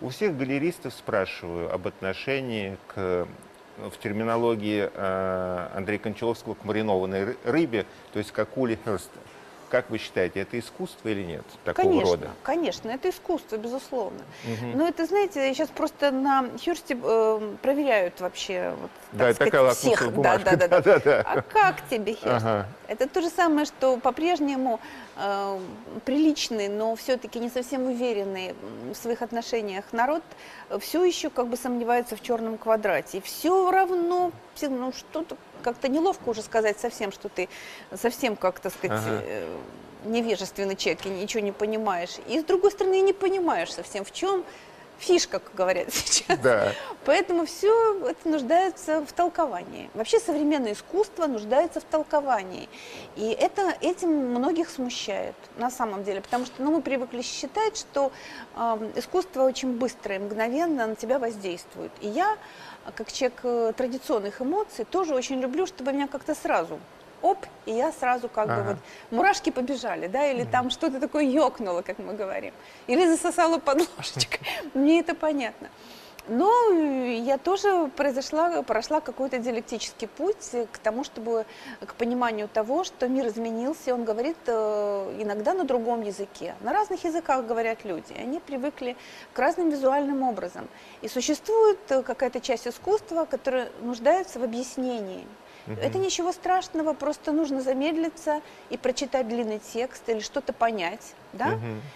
У всех галеристов спрашиваю об отношении в терминологии Андрея Кончаловского к маринованной рыбе, то есть к акуле Хёрста. Как вы считаете, это искусство или нет такого рода? Конечно, это искусство, безусловно. Но это, знаете, сейчас просто на Хёрсте проверяют вообще, вот, да, так такая сказать, всех. Да. А как тебе Хёрст? Ага. Это то же самое, что по-прежнему приличный, но все-таки не совсем уверенный в своих отношениях народ все еще как бы сомневается в черном квадрате. И все равно, ну, что-то как-то неловко уже сказать совсем, что ты совсем, как, так сказать, невежественный человек и ничего не понимаешь. И с другой стороны, и не понимаешь совсем, в чем фишка, как говорят сейчас. Да. Поэтому все это нуждается в толковании. Вообще современное искусство нуждается в толковании. И этим многих смущает на самом деле. Потому что мы привыкли считать, что искусство очень быстро и мгновенно на тебя воздействует. И я, как человек традиционных эмоций, тоже очень люблю, чтобы меня как-то сразу оп, и я сразу как бы вот мурашки побежали, да, или там что-то такое ёкнуло, как мы говорим, или засосало под ложечкой. Мне это понятно. Но я тоже прошла какой-то диалектический путь к тому, к пониманию того, что мир изменился, и он говорит иногда на другом языке. На разных языках говорят люди, они привыкли к разным визуальным образам. И существует какая-то часть искусства, которая нуждается в объяснении. Это ничего страшного, просто нужно замедлиться и прочитать длинный текст или что-то понять, да,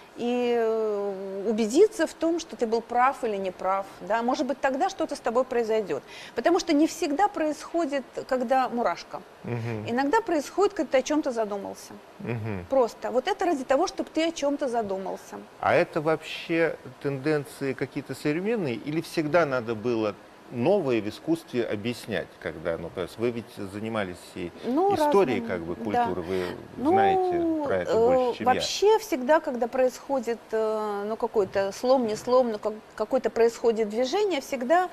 и убедиться в том, что ты был прав или не прав, да, может быть, тогда что-то с тобой произойдет. Потому что не всегда происходит, когда мурашка. Иногда происходит, когда ты о чем-то задумался. Просто. Вот это ради того, чтобы ты о чем-то задумался. А это вообще тенденции какие-то современные или всегда надо было новое в искусстве объяснять, когда, вы ведь занимались и историей как бы культуры, вы знаете про это больше, чем вообще всегда, когда происходит какой-то слом, не слом, какое-то происходит движение, всегда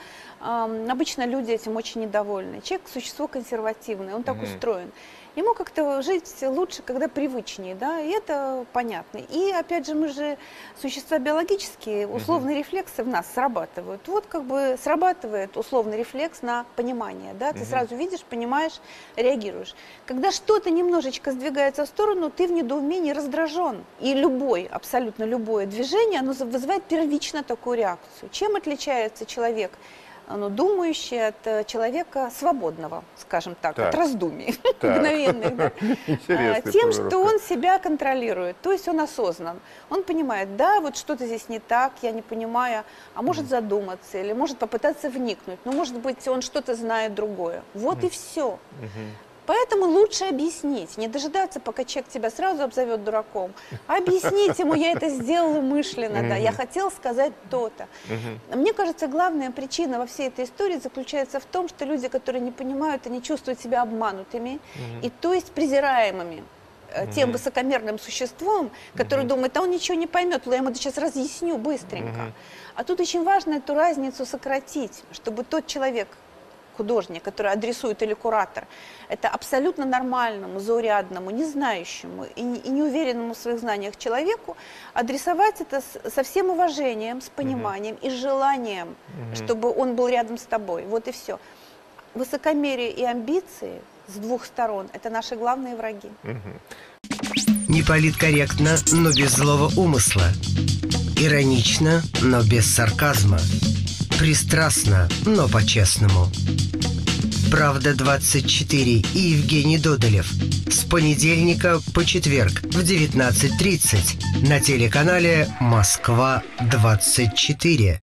обычно люди этим очень недовольны. Человек – существо консервативное, он так устроен. Ему как-то жить лучше, когда привычнее, да, и это понятно. И опять же, мы же существа биологические, условные рефлексы в нас срабатывают. Вот как бы срабатывает условный рефлекс на понимание, да, ты сразу видишь, понимаешь, реагируешь. Когда что-то немножечко сдвигается в сторону, ты в недоумении раздражен. И абсолютно любое движение, оно вызывает первично такую реакцию. Чем отличается человек думающий от человека свободного, скажем так, от раздумий мгновенных, тем, что он себя контролирует, то есть он осознан. Он понимает, да, вот что-то здесь не так, я не понимаю, а может задуматься или может попытаться вникнуть, но может быть он что-то знает другое. Вот и все. Поэтому лучше объяснить, не дожидаться, пока человек тебя сразу обзовет дураком, а объяснить ему, я это сделал умышленно, да, я хотел сказать то-то. Мне кажется, главная причина во всей этой истории заключается в том, что люди, которые не понимают, они чувствуют себя обманутыми, и то есть презираемыми тем высокомерным существом, который думает, он ничего не поймет, я ему это сейчас разъясню быстренько. А тут очень важно эту разницу сократить, чтобы тот человек, художник, который адресует, или куратор, это абсолютно нормальному, заурядному, не знающему и неуверенному в своих знаниях человеку адресовать это со всем уважением, с пониманием и желанием, чтобы он был рядом с тобой. Вот и все. Высокомерие и амбиции с двух сторон – это наши главные враги. Не политкорректно, но без злого умысла. Иронично, но без сарказма. Пристрастно, но по-честному. «Правда-24» и Евгений Додолев. С понедельника по четверг в 19:30 на телеканале «Москва-24».